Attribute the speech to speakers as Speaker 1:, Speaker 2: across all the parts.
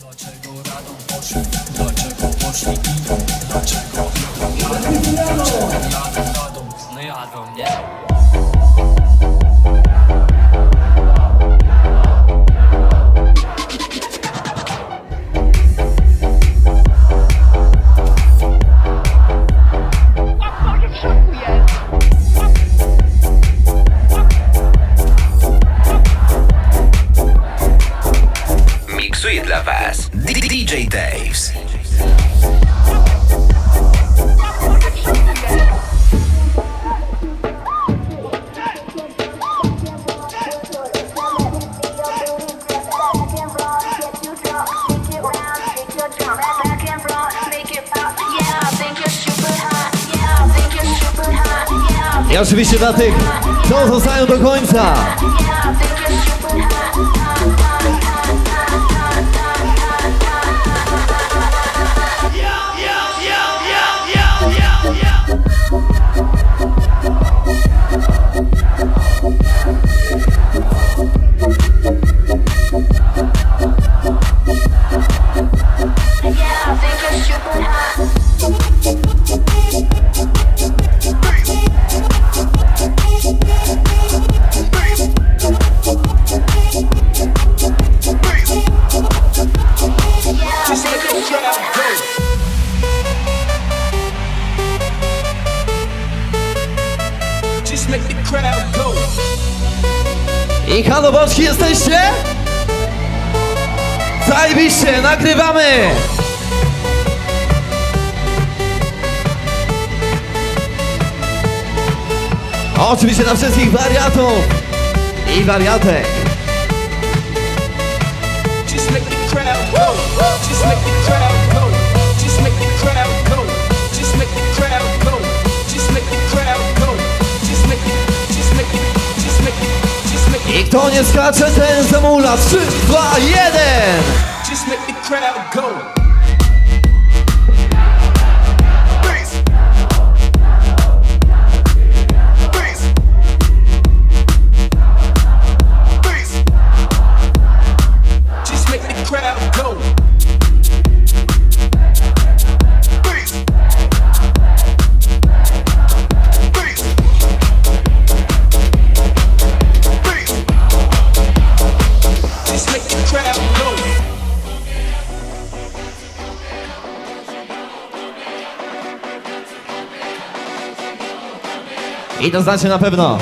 Speaker 1: Miksuje dla was DJ Daves.
Speaker 2: I oczywiście dla tych, co zostają do końca. I halo boczki, jesteście? Zajebiście, nagrywamy! Oczywiście dla wszystkich wariatów i wariatek. I kto nie skacze, ten zamula. 3, 2, 1! Just make the crowd go. I to znacie na pewno.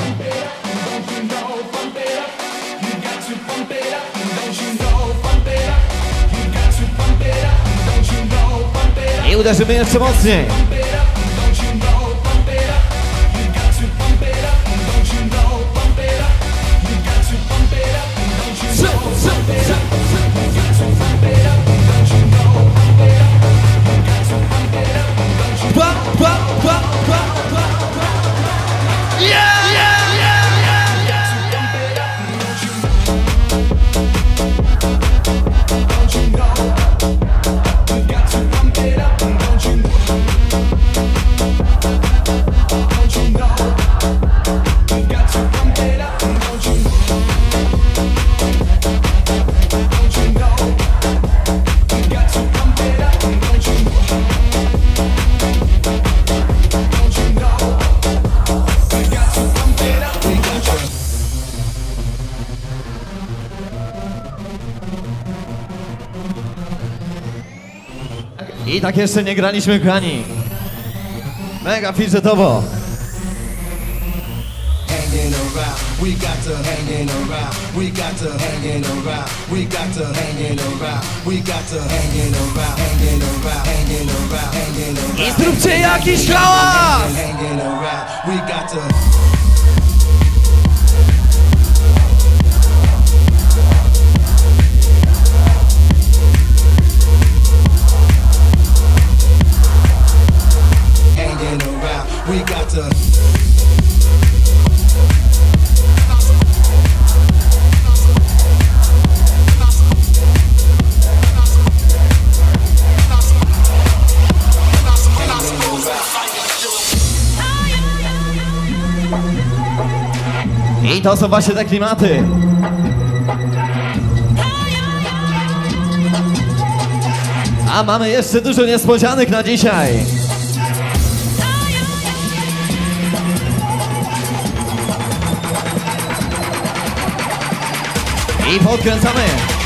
Speaker 2: I uderzymy jeszcze mocniej. I tak jeszcze nie graliśmy, kochani. Mega fidżetowo. I zróbcie jakiś hałas! We got to I to są właśnie te klimaty. A mamy jeszcze dużo niespodzianek na dzisiaj. I podkręcamy.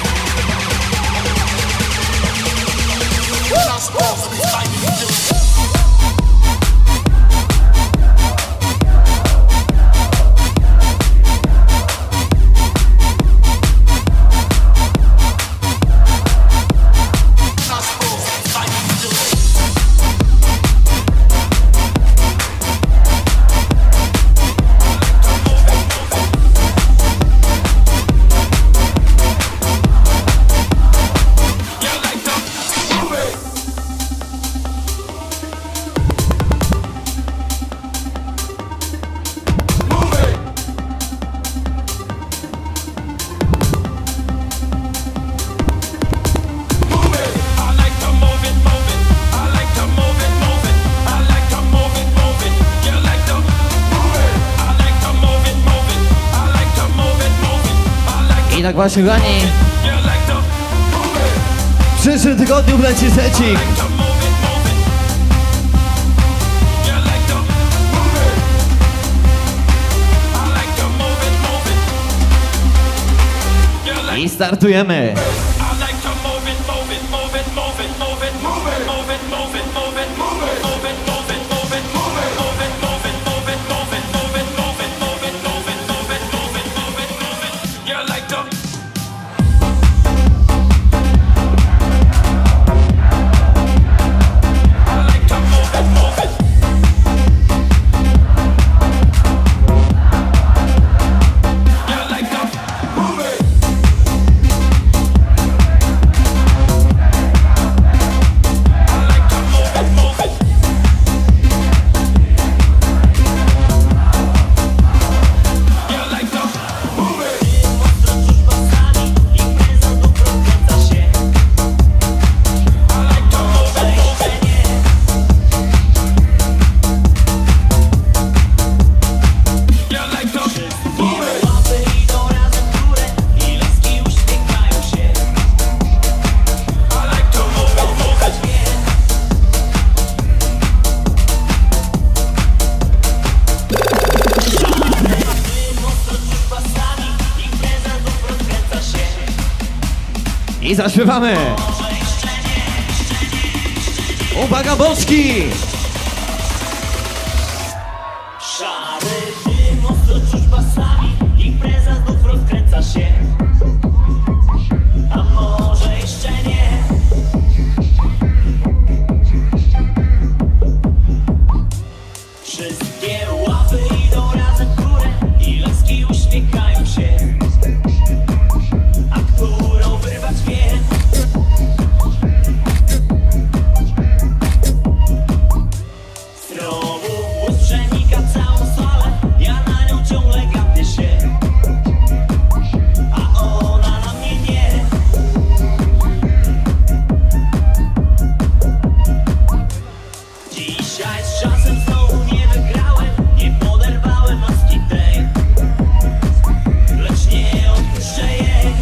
Speaker 2: I tak właśnie, kochani, w przyszłym tygodniu wleci secik. I startujemy. I zaśpiewamy. Uwaga, boczki!
Speaker 3: Szary dym, ostro czuć pasami, impreza znów rozkręca się. A może jeszcze nie? Wszystkie łapy idą razem w górę i laski uśmiechają się. A którą wyrwać wie? Przenika całą salę, ja na nią ciągle gapię się, a ona na mnie nie. Dzisiaj z czasem znowu nie wygrałem, nie poderwałem maski tej, lecz nie odpuszczę jej.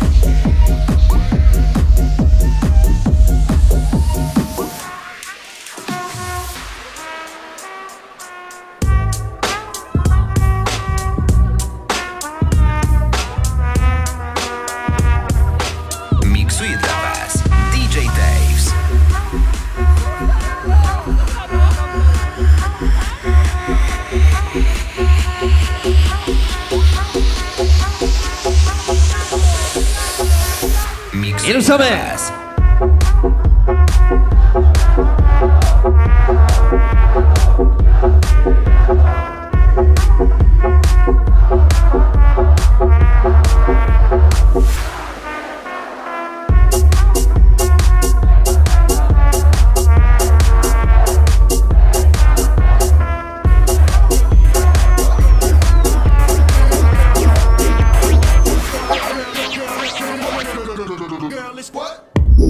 Speaker 1: Miksuje dla Was DJ Daves.
Speaker 2: I ruszamy.
Speaker 4: What?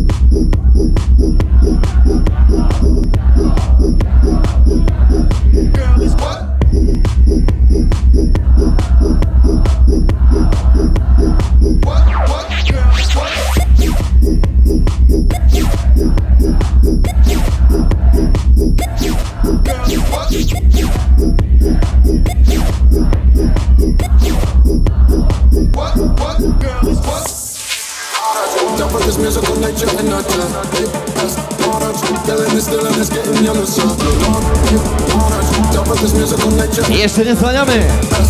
Speaker 2: Jeszcze nie zwalniamy.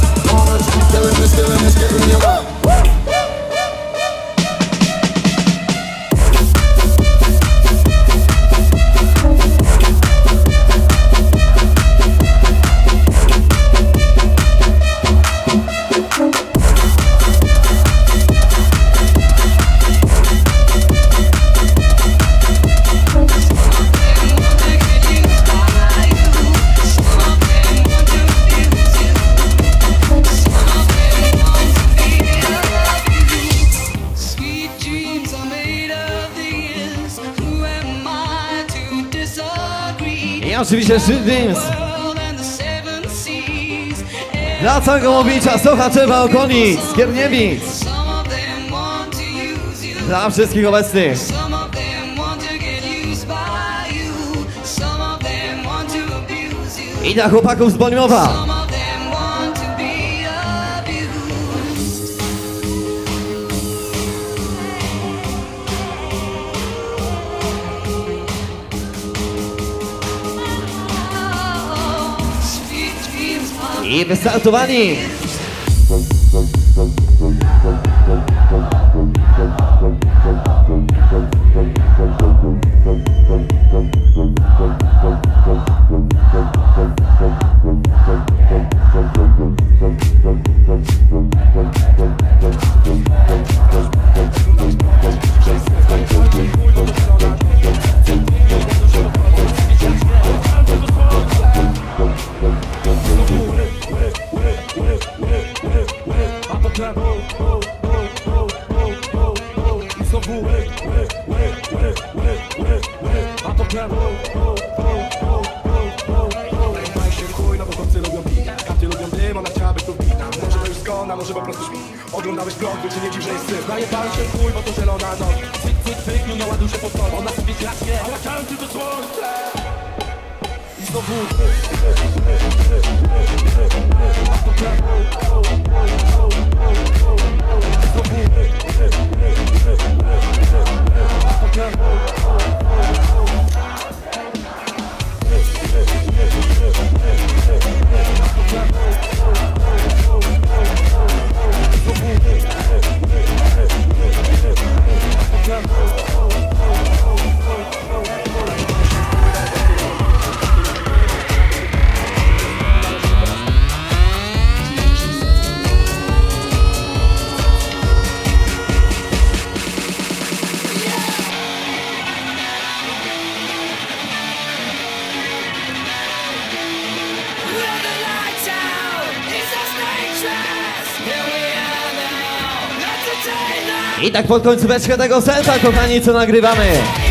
Speaker 2: I oczywiście Dreams dla całego Łowicza, Sochaczewa, okolic, Skierniewic, dla wszystkich obecnych. I dla chłopaków z Bolimowa. I wystartowani!
Speaker 4: Może po prostu śpi. Oglądałeś vlog, by cię nie dziw, że jest syf. Najebałem się w chuj, bo to zielona noc. Cyk, cyk, cyk, no naładuj się pod to. Ona sobie kraśnie, a ja chciałem tylko słońce. I znowu
Speaker 2: I tak pod końcóweczkę tego selfa, kochani, co nagrywamy.